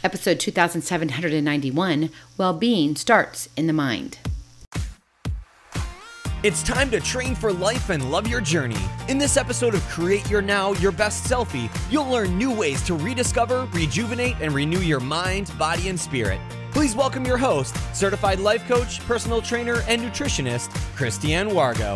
Episode 2791, Well-Being Starts in the Mind. It's time to train for life and love your journey. In this episode of Create Your Now, Your Best Selfie, you'll learn new ways to rediscover, rejuvenate, and renew your mind, body, and spirit. Please welcome your host, certified life coach, personal trainer, and nutritionist, Christiane Wargo.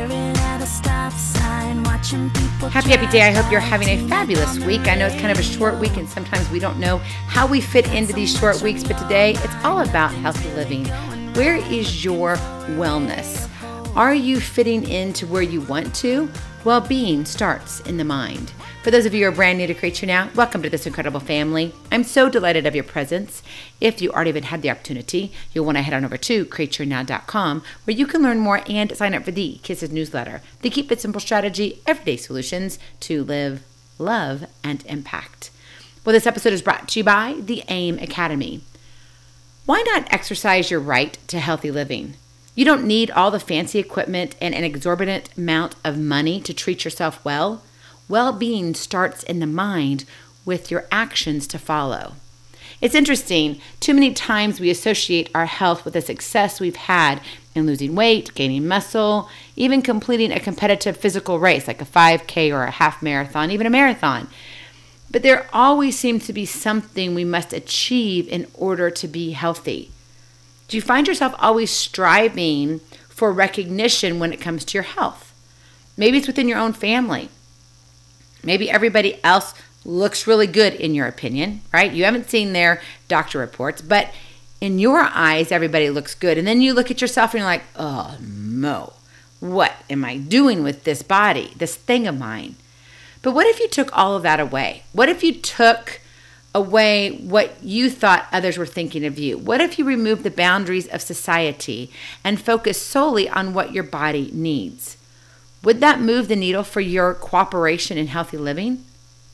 Happy day. I hope you're having a fabulous week. I know it's kind of a short week, and sometimes we don't know how we fit into these short weeks, but today it's all about healthy living. Where is your wellness? Are you fitting into where you want to? Well-being starts in the mind. For those of you who are brand new to Create Your Now, welcome to this incredible family. I'm so delighted of your presence. If you already even had the opportunity, you'll want to head on over to createyournow.com, where you can learn more and sign up for the K.I.S.S newsletter, the Keep It Simple strategy, everyday solutions to live, love, and impact. Well, this episode is brought to you by the AIM Academy. Why not exercise your right to healthy living? You don't need all the fancy equipment and an exorbitant amount of money to treat yourself well. Well-being starts in the mind with your actions to follow. It's interesting, too many times we associate our health with the success we've had in losing weight, gaining muscle, even completing a competitive physical race like a 5K or a half marathon, even a marathon. But there always seems to be something we must achieve in order to be healthy. Do you find yourself always striving for recognition when it comes to your health? Maybe it's within your own family. Maybe everybody else looks really good in your opinion, right? You haven't seen their doctor reports, but in your eyes, everybody looks good. And then you look at yourself and you're like, oh no, what am I doing with this body, this thing of mine? But what if you took all of that away? What if you took away what you thought others were thinking of you? What if you removed the boundaries of society and focused solely on what your body needs? Would that move the needle for your cooperation in healthy living?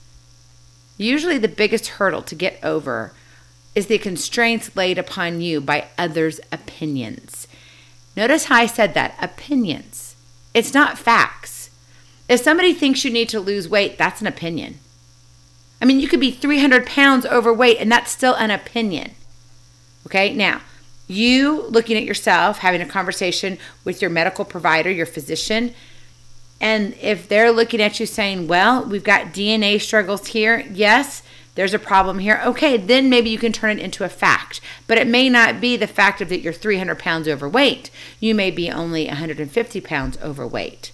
Usually the biggest hurdle to get over is the constraints laid upon you by others' opinions. Notice how I said that, opinions. It's not facts. If somebody thinks you need to lose weight, that's an opinion. I mean, you could be 300 pounds overweight and that's still an opinion. Okay, now, you looking at yourself, having a conversation with your medical provider, your physician, and if they're looking at you saying, well, we've got DNA struggles here, yes, there's a problem here, okay, then maybe you can turn it into a fact. But it may not be the fact of that you're 300 pounds overweight. You may be only 150 pounds overweight.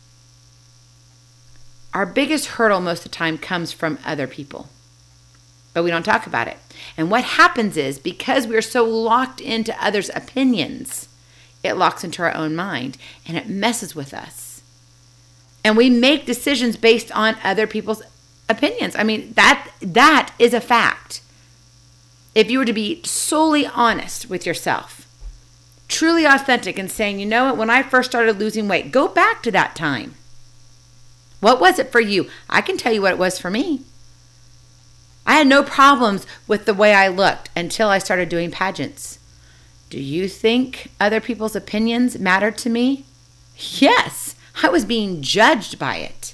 Our biggest hurdle most of the time comes from other people, but we don't talk about it. And what happens is, because we're so locked into others' opinions, it locks into our own mind and it messes with us. And we make decisions based on other people's opinions. I mean, that is a fact. If you were to be solely honest with yourself, truly authentic and saying, you know what, when I first started losing weight, go back to that time. What was it for you? I can tell you what it was for me. I had no problems with the way I looked until I started doing pageants. Do you think other people's opinions mattered to me? Yes, I was being judged by it.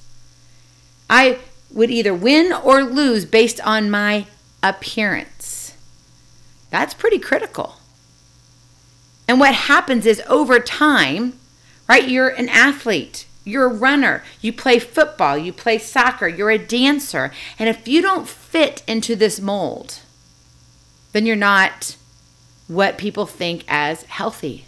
I would either win or lose based on my appearance. That's pretty critical. And what happens is over time, right, you're an athlete. You're a runner, you play football, you play soccer, you're a dancer. And if you don't fit into this mold, then you're not what people think as healthy.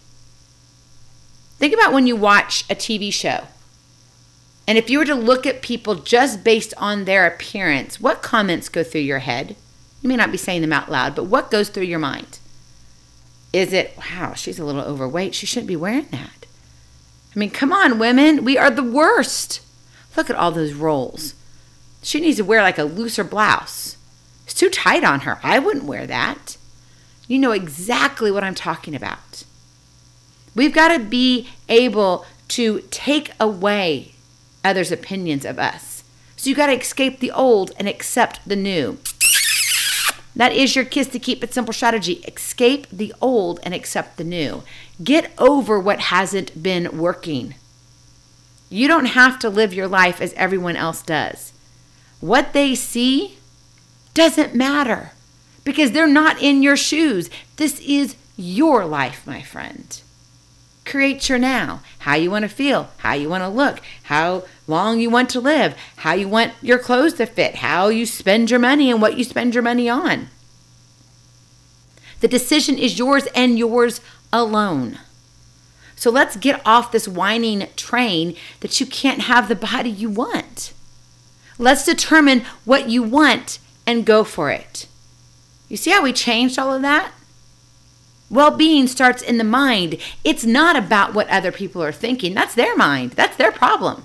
Think about when you watch a TV show. And if you were to look at people just based on their appearance, what comments go through your head? You may not be saying them out loud, but what goes through your mind? Is it, wow, she's a little overweight, she shouldn't be wearing that? I mean, come on, women. We are the worst. Look at all those rolls. She needs to wear like a looser blouse. It's too tight on her. I wouldn't wear that. You know exactly what I'm talking about. We've got to be able to take away others' opinions of us. So you got to escape the old and accept the new. That is your K.I.S.S to Keep It Simple strategy. Escape the old and accept the new. Get over what hasn't been working. You don't have to live your life as everyone else does. What they see doesn't matter because they're not in your shoes. This is your life, my friend. Create your now, how you want to feel, how you want to look, how long you want to live, how you want your clothes to fit, how you spend your money and what you spend your money on. The decision is yours and yours alone. So let's get off this whining train that you can't have the body you want. Let's determine what you want and go for it. You see how we changed all of that? Well-being starts in the mind. It's not about what other people are thinking. That's their mind. That's their problem.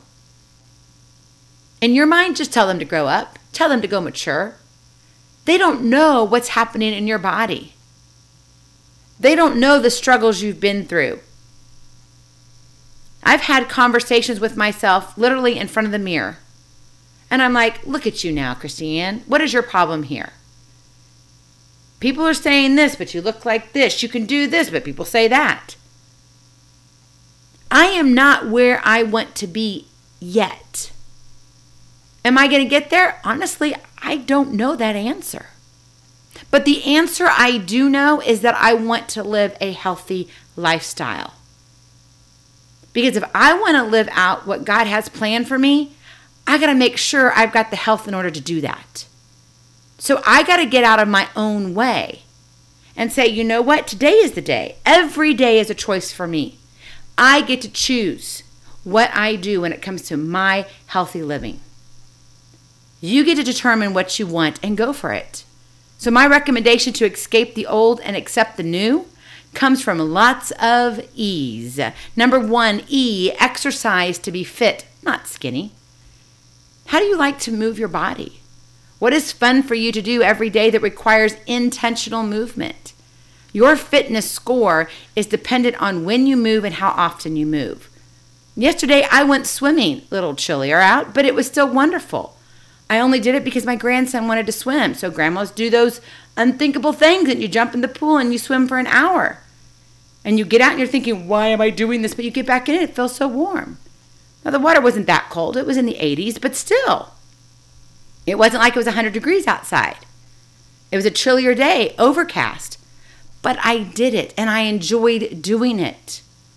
In your mind, just tell them to grow up. Tell them to go mature. They don't know what's happening in your body. They don't know the struggles you've been through. I've had conversations with myself literally in front of the mirror. And I'm like, look at you now, Christiane. What is your problem here? People are saying this, but you look like this. You can do this, but people say that. I am not where I want to be yet. Am I going to get there? Honestly, I don't know that answer. But the answer I do know is that I want to live a healthy lifestyle. Because if I want to live out what God has planned for me, I got to make sure I've got the health in order to do that. So I got to get out of my own way and say, you know what? Today is the day. Every day is a choice for me. I get to choose what I do when it comes to my healthy living. You get to determine what you want and go for it. So my recommendation to escape the old and accept the new comes from lots of E's. Number 1, E, exercise to be fit, not skinny. How do you like to move your body? What is fun for you to do every day that requires intentional movement? Your fitness score is dependent on when you move and how often you move. Yesterday, I went swimming, a little chillier out, but it was still wonderful. I only did it because my grandson wanted to swim. So grandmas do those unthinkable things, and you jump in the pool and you swim for an hour. And you get out and you're thinking, why am I doing this? But you get back in it, it feels so warm. Now, the water wasn't that cold. It was in the 80s, but still. It wasn't like it was 100 degrees outside. It was a chillier day, overcast. But I did it, and I enjoyed doing it.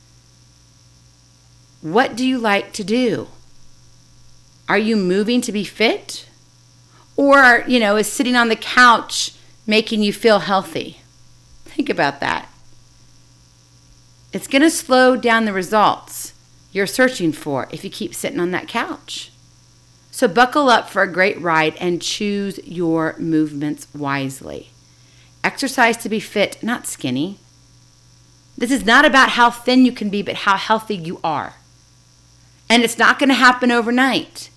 What do you like to do? Are you moving to be fit? Or, is sitting on the couch making you feel healthy? Think about that. It's going to slow down the results you're searching for if you keep sitting on that couch. So buckle up for a great ride and choose your movements wisely. Exercise to be fit, not skinny. This is not about how thin you can be, but how healthy you are. And it's not going to happen overnight.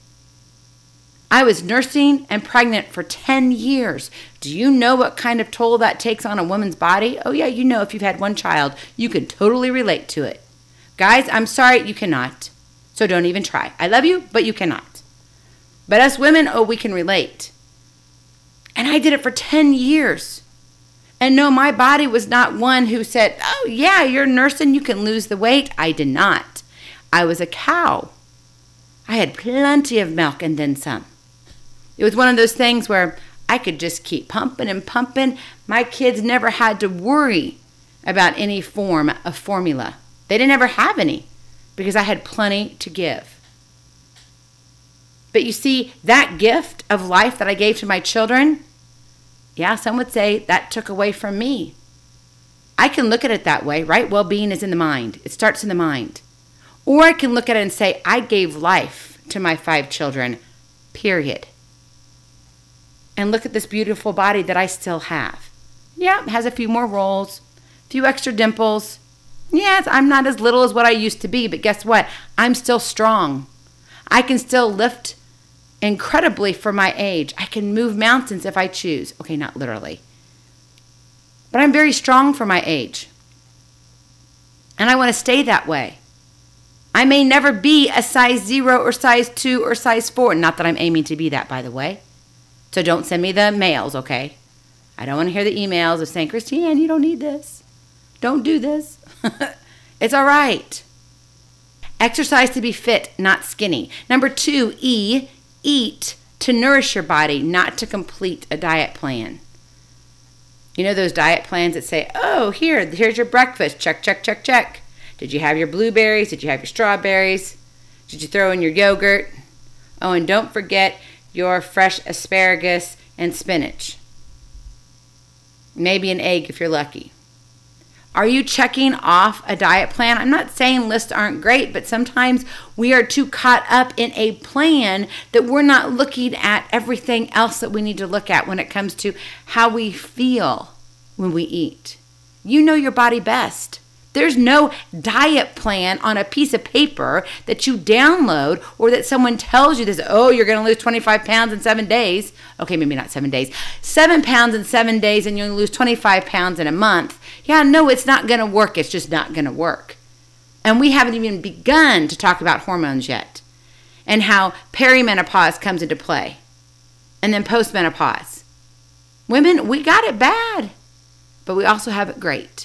I was nursing and pregnant for 10 years. Do you know what kind of toll that takes on a woman's body? Oh yeah, you know, if you've had one child, you can totally relate to it. Guys, I'm sorry, you cannot. So don't even try. I love you, but you cannot. But us women, we can relate. And I did it for 10 years. And no, my body was not one who said, oh yeah, you're nursing, you can lose the weight. I did not. I was a cow. I had plenty of milk and then some. It was one of those things where I could just keep pumping and pumping. My kids never had to worry about any form of formula. They didn't ever have any because I had plenty to give. But you see, that gift of life that I gave to my children, yeah, some would say that took away from me. I can look at it that way, right? Well-being is in the mind. It starts in the mind. Or I can look at it and say, I gave life to my 5 children, period. And look at this beautiful body that I still have. Yeah, it has a few more rolls, a few extra dimples. Yes, I'm not as little as what I used to be, but guess what? I'm still strong. I can still lift incredibly for my age. I can move mountains if I choose. Okay, not literally. But I'm very strong for my age. And I want to stay that way. I may never be a size 0 or size 2 or size 4. Not that I'm aiming to be that, by the way. So don't send me the mails, okay? I don't want to hear the emails of saying, Christiane, you don't need this. Don't do this. It's all right. Exercise to be fit, not skinny. Number 2, E, eat to nourish your body, not to complete a diet plan. You know those diet plans that say, oh, here's your breakfast. Check, check, check, check. Did you have your blueberries? Did you have your strawberries? Did you throw in your yogurt? Oh, and don't forget your fresh asparagus and spinach. Maybe an egg if you're lucky. Are you checking off a diet plan? I'm not saying lists aren't great, but sometimes we are too caught up in a plan that we're not looking at everything else that we need to look at when it comes to how we feel when we eat. You know your body best. There's no diet plan on a piece of paper that you download or that someone tells you this, oh, you're going to lose 25 pounds in 7 days. Okay, maybe not 7 days. 7 pounds in 7 days and you're going to lose 25 pounds in a month. Yeah, no, it's not going to work. It's just not going to work. And we haven't even begun to talk about hormones yet and how perimenopause comes into play and then postmenopause. Women, we got it bad, but we also have it great.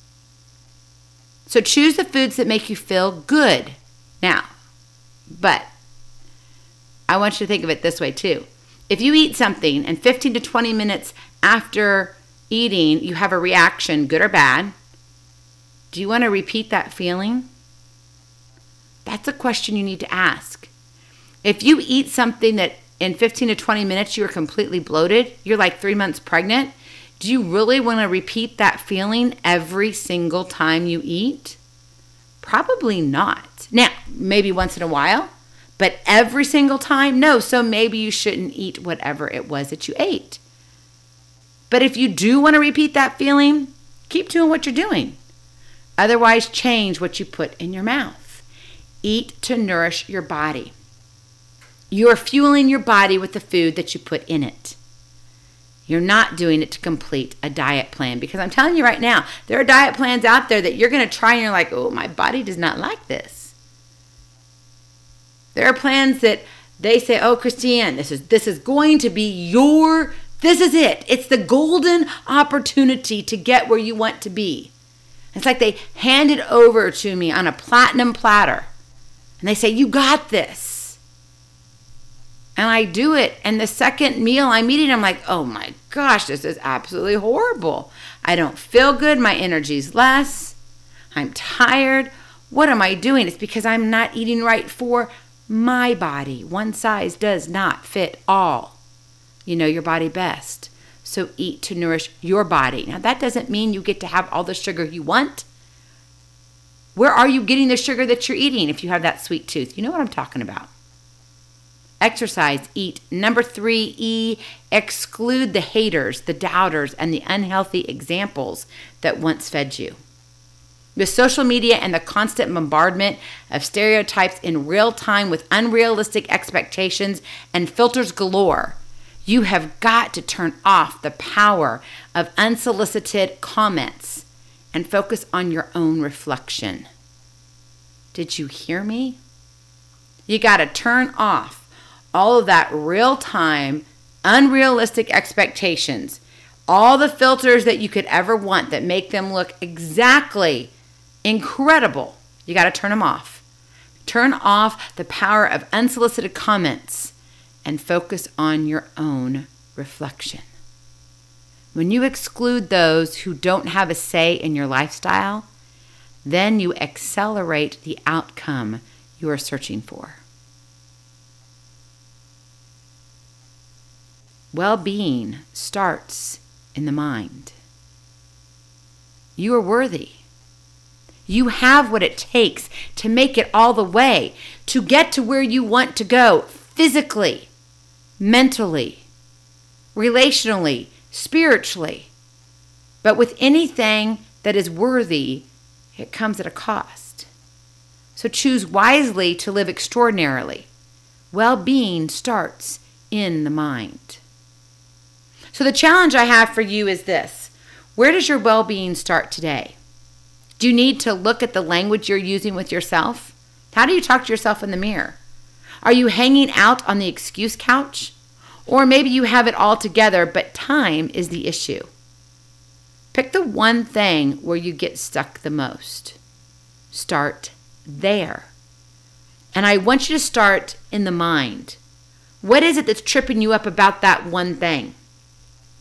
So choose the foods that make you feel good. Now, but I want you to think of it this way too. If you eat something and 15 to 20 minutes after eating, you have a reaction, good or bad, do you want to repeat that feeling? That's a question you need to ask. If you eat something that in 15 to 20 minutes you are completely bloated, you're like 3 months pregnant, do you really want to repeat that feeling every single time you eat? Probably not. Now, maybe once in a while, but every single time? No, so maybe you shouldn't eat whatever it was that you ate. But if you do want to repeat that feeling, keep doing what you're doing. Otherwise, change what you put in your mouth. Eat to nourish your body. You are fueling your body with the food that you put in it. You're not doing it to complete a diet plan, because I'm telling you right now, there are diet plans out there that you're going to try and you're like, oh, my body does not like this. There are plans that they say, oh, Christiane, this is going to be this is it. It's the golden opportunity to get where you want to be. It's like they hand it over to me on a platinum platter and they say, you got this. And I do it, and the second meal I'm eating, I'm like, oh my gosh, this is absolutely horrible. I don't feel good. My energy's less. I'm tired. What am I doing? It's because I'm not eating right for my body. One size does not fit all. You know your body best. So eat to nourish your body. Now, that doesn't mean you get to have all the sugar you want. Where are you getting the sugar that you're eating if you have that sweet tooth? You know what I'm talking about. Exercise, eat. Number 3E, exclude the haters, the doubters, and the unhealthy examples that once fed you. With social media and the constant bombardment of stereotypes in real time with unrealistic expectations and filters galore, you have got to turn off the power of unsolicited comments and focus on your own reflection. Did you hear me? You got to turn off all of that real-time, unrealistic expectations, all the filters that you could ever want that make them look exactly incredible. You got to turn them off. Turn off the power of unsolicited comments and focus on your own reflection. When you exclude those who don't have a say in your lifestyle, then you accelerate the outcome you are searching for. Well-being starts in the mind. You are worthy. You have what it takes to make it all the way, to get to where you want to go physically, mentally, relationally, spiritually. But with anything that is worthy, it comes at a cost. So choose wisely to live extraordinarily. Well-being starts in the mind. So the challenge I have for you is this. Where does your well-being start today? Do you need to look at the language you're using with yourself? How do you talk to yourself in the mirror? Are you hanging out on the excuse couch? Or maybe you have it all together, but time is the issue. Pick the one thing where you get stuck the most. Start there. And I want you to start in the mind. What is it that's tripping you up about that one thing?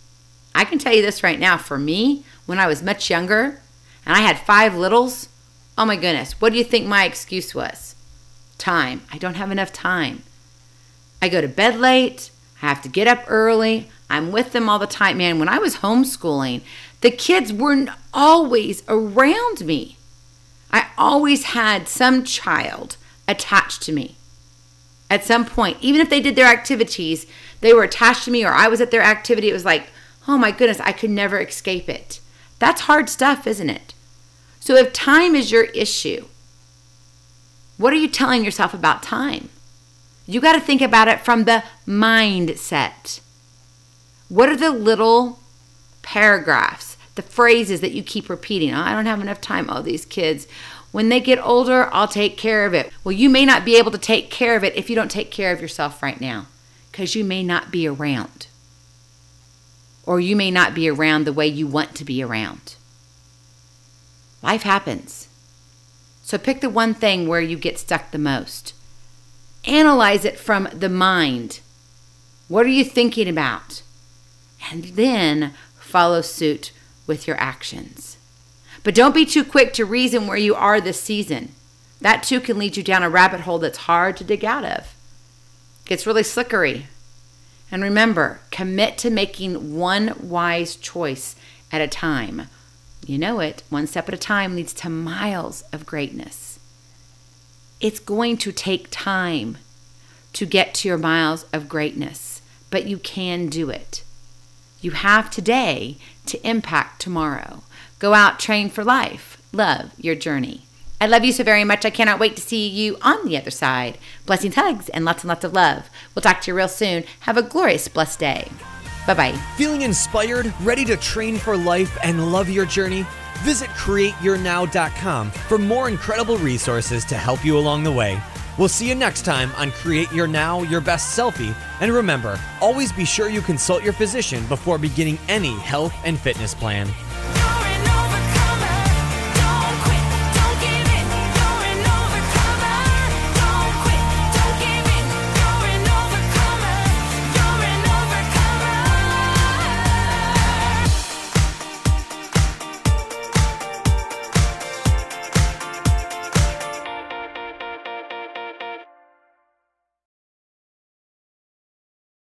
I can tell you this right now. For me, when I was much younger and I had 5 littles, oh my goodness, what do you think my excuse was? Time. I don't have enough time. I go to bed late. I have to get up early. I'm with them all the time. Man, when I was homeschooling, the kids weren't always around me. I always had some child attached to me. At some point, even if they did their activities, they were attached to me or I was at their activity. It was like, oh my goodness, I could never escape it. That's hard stuff, isn't it? So if time is your issue, what are you telling yourself about time? You got to think about it from the mindset. What are the little paragraphs, the phrases that you keep repeating? Oh, I don't have enough time. Oh, these kids. When they get older, I'll take care of it. Well, you may not be able to take care of it if you don't take care of yourself right now, because you may not be around. Or you may not be around the way you want to be around. Life happens. So pick the one thing where you get stuck the most. Analyze it from the mind. What are you thinking about? And then follow suit with your actions. But don't be too quick to reason where you are this season. That too can lead you down a rabbit hole that's hard to dig out of. It gets really slickery. And remember, commit to making one wise choice at a time. You know it, one step at a time leads to miles of greatness. It's going to take time to get to your miles of greatness, but you can do it. You have today to impact tomorrow. Go out, train for life. Love your journey. I love you so very much. I cannot wait to see you on the other side. Blessings, hugs, and lots of love. We'll talk to you real soon. Have a glorious, blessed day. Bye-bye. Feeling inspired, ready to train for life and love your journey? Visit CreateYourNow.com for more incredible resources to help you along the way. We'll see you next time on Create Your Now, Your Best Selfie. And remember, always be sure you consult your physician before beginning any health and fitness plan.